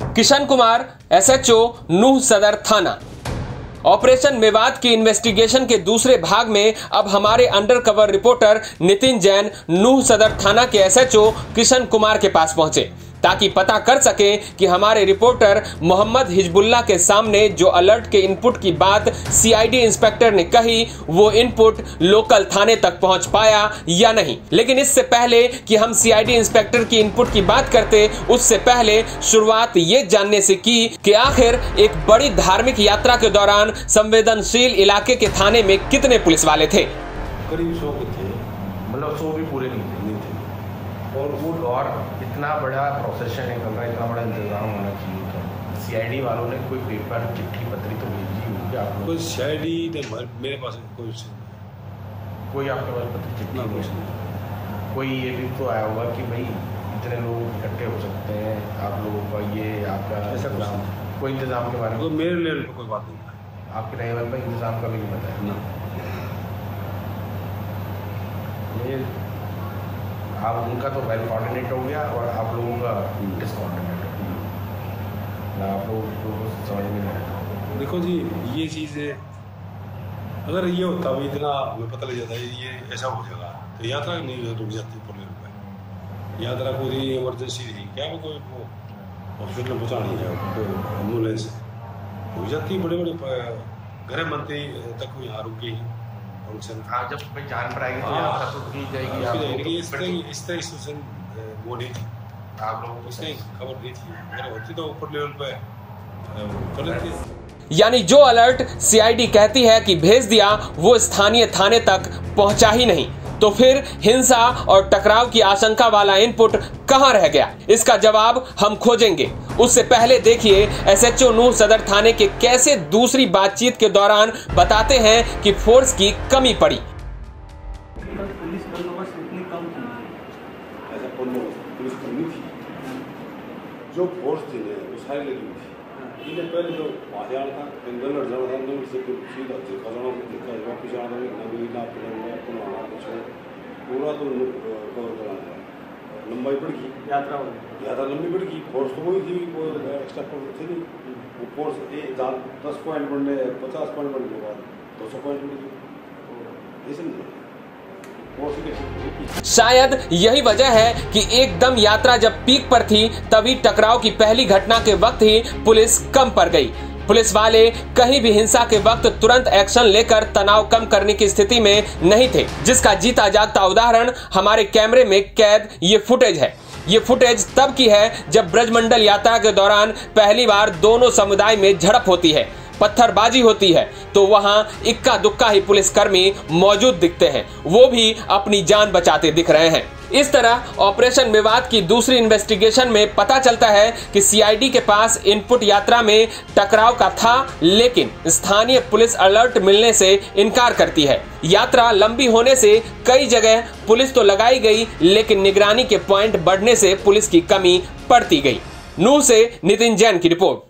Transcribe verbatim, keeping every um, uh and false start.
Kishan Kumar, SHO, नूह सदर थाना। Operation Mewat की इन्वेस्टिगेशन के दूसरे भाग में अब हमारे अंडरकवर रिपोर्टर नितिन जैन नूह सदर थाना के एसएचओ किशन कुमार के पास पहुंचे ताकि पता कर सकें कि हमारे रिपोर्टर मोहम्मद हिजबुल्लाह के सामने जो अलर्ट के इनपुट की बात सीआईडी इंस्पेक्टर ने कही वो इनपुट लोकल थाने तक पहुंच पाया या नहीं। लेकिन इससे पहले कि हम सीआईडी इंस्पेक्टर की इनपुट की बात करते, उससे पहले शुरुआत ये जानने से की कि आखिर एक बड़ी धार्मिक यात्रा के दौरान संवेदनशील इलाके के थाने में कितने पुलिस वाले थे। करीब सौ थे, मतलब सौ भी पूरे नहीं थे और वो और इतना बड़ा प्रोसेशन है, इतना बड़ा इंतजाम होना चाहिए था। सीआईडी वालों ने कोई पेपर चिट्ठी पत्री तो भेजी होगी आप लोग? सीआईडी ने मेरे पास कोई कोई आपके पास पत्र चिट्ठी नहीं? कोई ये भी तो आया होगा कि भाई इतने लोग इकट्ठे हो सकते हैं, आप लोगों का ये आपका ऐसा कोई इंतजाम के बारे में? तो मेरे लेवल पर कोई बात नहीं है, आपके लेवल पर इंतजाम का भी नहीं पता है? ये आप उनका तो वेल कोऑर्डिनेट हो गया और आप लोगों का डिसकोऑर्डिनेट हो गया, आप लोगों को समझ में नहीं आया। देखो जी, ये चीज़ है, अगर ये होता भी इतना हमें पता लग जाता है ये ऐसा हो जाएगा तो यात्रा नहीं रुक जाती। पूरे रुपये यात्रा पूरी इमरजेंसी थी क्या, वो कोई हॉस्पिटल पहुँचानी है, कोई एम्बुलेंस रुक जाती, बड़े बड़े गृह मंत्री तक यहाँ रुक गई। हाँ, जब भाई जान पर आएगी तो यात्रा तो की जाएगी। इस तरह इस तरह सिचुएशन वो नहीं थी, आप लोगों को सही खबर नहीं थी, अगर होती तो ऊपर लेवल पे कर लेते। यानी जो अलर्ट सीआईडी कहती है कि भेज दिया वो स्थानीय थाने तक पहुंचा ही नहीं, तो फिर हिंसा और टकराव की आशंका वाला इनपुट कहां रह गया? इसका जवाब हम खोजेंगे। उससे पहले देखिए एसएचओ नूह सदर थाने के कैसे दूसरी बातचीत के दौरान बताते हैं कि फोर्स की कमी पड़ी। पुलिस बंदोबस्त इतनी कम थी, ऐसा पुलिस कमी थी, जो फोर्स थी वो सारी लगी थी। इन्हें पहले जो हथियार था गलत जाना था, अंदर से सीधा देखा जाना देखा वापस आना नवी ना पुनः कुछ पूरा तो कवर कराना था। लंबाई बढ़ गई, यात्रा हो यात्रा लंबी बढ़ गई, फोर्स तो वही थी, कोई एक्स्ट्रा फोर्स थी नहीं। वो फोर्स एक दस पॉइंट बढ़ने पचास पॉइंट बढ़ने के बाद दो सौ पॉइंट बढ़ गई, ऐसे नहीं। शायद यही वजह है कि एकदम यात्रा जब पीक पर थी तभी टकराव की पहली घटना के वक्त ही पुलिस कम पड़ गई। पुलिस वाले कहीं भी हिंसा के वक्त तुरंत एक्शन लेकर तनाव कम करने की स्थिति में नहीं थे, जिसका जीता जागता उदाहरण हमारे कैमरे में कैद ये फुटेज है। ये फुटेज तब की है जब ब्रजमंडल यात्रा के दौरान पहली बार दोनों समुदाय में झड़प होती है, पत्थरबाजी होती है, तो वहां इक्का दुक्का ही पुलिसकर्मी मौजूद दिखते हैं, वो भी अपनी जान बचाते दिख रहे हैं। इस तरह ऑपरेशन मेवात की दूसरी इन्वेस्टिगेशन में पता चलता है कि सीआईडी के पास इनपुट यात्रा में टकराव का था, लेकिन स्थानीय पुलिस अलर्ट मिलने से इनकार करती है। यात्रा लंबी होने से कई जगह पुलिस तो लगाई गई, लेकिन निगरानी के पॉइंट बढ़ने से पुलिस की कमी पड़ती गई। नूह से नितिन जैन की रिपोर्ट।